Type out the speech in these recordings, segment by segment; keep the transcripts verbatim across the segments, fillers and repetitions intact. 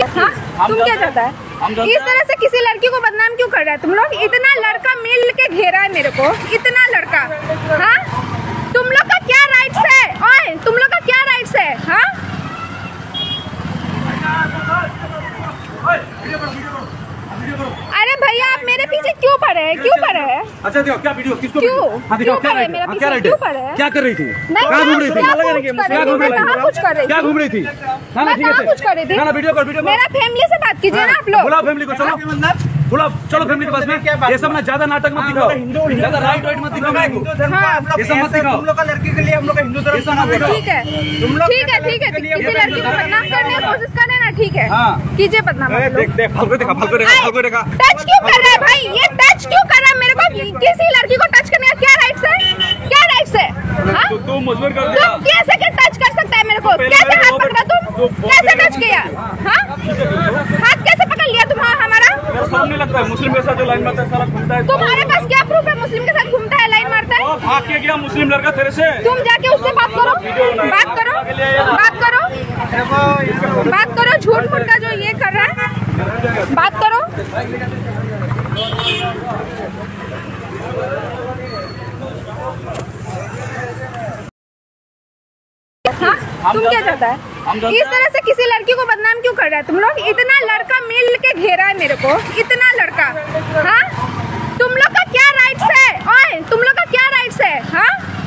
हाँ? तुम क्या चाहता है? इस तरह से किसी लड़की को बदनाम क्यों कर रहा है तुम लोग? इतना लड़का मिल के घेरा है मेरे को, इतना लड़का। हाँ, तुम लोग का क्या राइट्स है? ओए, तुम लोग का क्या राइट्स है? हाँ, अरे भैया आप मेरे पीछे क्यों पड़े हैं? क्यों पड़े हैं? अच्छा देखो क्या वीडियो किसको क्यों हाँ, क्यों पड़े मेरे पीछे? क्यों पड़े हैं? क्या कर रही थी? नहीं, कहाँ घूम रही थी? क्या घूम रही थी? कुछ कर रही थी? क्या घूम रही थी? ना ना ठीक है, कुछ कर रही थी? ना ना वीडियो कॉल वीडियो मेरा फैमिली से बात कीजिए ना आप लोग। बुलाओ फैमिली को, चलो बुलाओ, चलो फैमिली के पास में। ये सब ना ज्यादा नाटक मत दिखाओ, ज्यादा राइट वाइट मत दिखाओ। ये सब मत दिखाओ। तुम लोग का लड़की के लिए हम लोग हिंदू धर्म ठीक है ठीक है ठीक है किसी लड़की को बदनाम करने की कोशिश करें ना, ठीक है कीजिए बदनाम। देख देख फालतू देखा, फालतू देखा, फालतू देखा। टच क्यों कर रहा है भाई? ये टच क्यों कर रहा है मेरे को? किसी लड़की को टच करने का क्या राइट्स है? क्या राइट्स है? हाँ? तू मजबूर कर दिया। तुम कैसे के टच कर सकता है मेरे को? कैसे हाथ पकड़ा तुम? कैसे टच किया? हाँ, हाथ कैसे पकड़ लिया तुम हमारा? सामने लगता है मुस्लिम के साथ जो लाइन मारता है सारा घूमता है। तुम्हारे पास क्या प्रूफ है? मुस्लिम के साथ घूमता है, लाइन मारता है? भाग के गया मुस्लिम लड़का तेरे से। तुम जाके उससे बात करो, बात करो, बात करो, बात करो। झूठ मूठ का जो ये कर रहा है, बात करो। हाँ? तुम क्या चाहता है? इस तरह से किसी लड़की को बदनाम क्यों कर रहा है तुम लोग? इतना लड़का मिल के घेरा है मेरे को, इतना लड़का। हाँ, तुम लोग का क्या राइट्स है? ओए, तुम लोग का क्या राइट्स है? हाँ,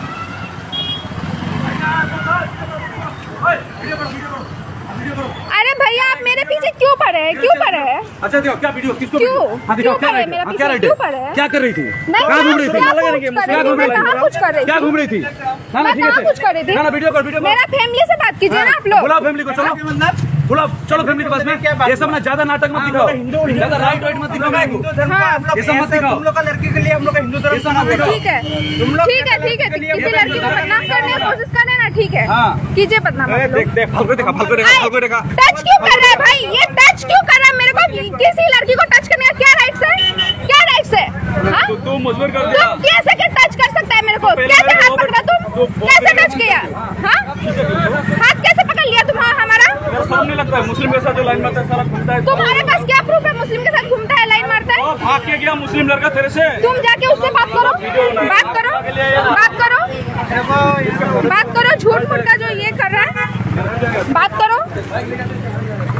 अरे भैया आप मेरे पीछे क्यों पड़े हैं? क्यों पड़े हैं? अच्छा देखो क्या वीडियो किसको क्यों हाँ, क्यों पड़े मेरे पीछे? क्यों पड़े हैं? क्या कर रही थी? नहीं, कहाँ घूम रही थी? क्या घूम रही थी? कुछ कर रही थी? क्या घूम रही थी? ना ना ठीक है, कुछ कर रही थी? ना ना वीडियो कॉल वीडियो मेरा फैमिली से बात कीजिए ना आप लोग। बुलाओ फैमिली को, चलो बुलाओ, चलो फैमिली के पास में। ये सब ना ज्यादा नाटक मत दिखाओ, ज्यादा राइट वाइट मत दिखाओ। ये सब मत दिखाओ। तुम लोग का लड़की के लिए हम लोग हिंदू धर्म ठीक है ठीक है ठीक है किसी लड़की को बदनाम करने की कोशिश करें ना, ठीक है कीजिए बदनाम। देख देख फालतू देखा, फालतू देखा, फालतू देखा। टच क्यों कर रहा है भाई? ये टच क्यों कर रहा है मेरे को? किसी लड़की को टच करने का क्या राइट्स है? क्या राइट्स है? हाँ? तू मजबूर कर दिया। तुम कैसे के टच कर सकता है मेरे को? कैसे हाथ पकड़ा तुम? कैसे टच किया? हाँ, हाथ कैसे पकड़ लिया तुम हमारा? सामने लगता है मुस्लिम के साथ जो लाइन मारता है सारा घूमता है। तुम्हारे पास क्या प्रूफ है? मुस्लिम के साथ घूमता है, लाइन मारता है? भाग के गया मुस्लिम लड़का तेरे से। तुम जाके उससे बात करो, बात करो, बात करो, बात करो। झूठ मूठ का जो ये कर रहा है, बात करो।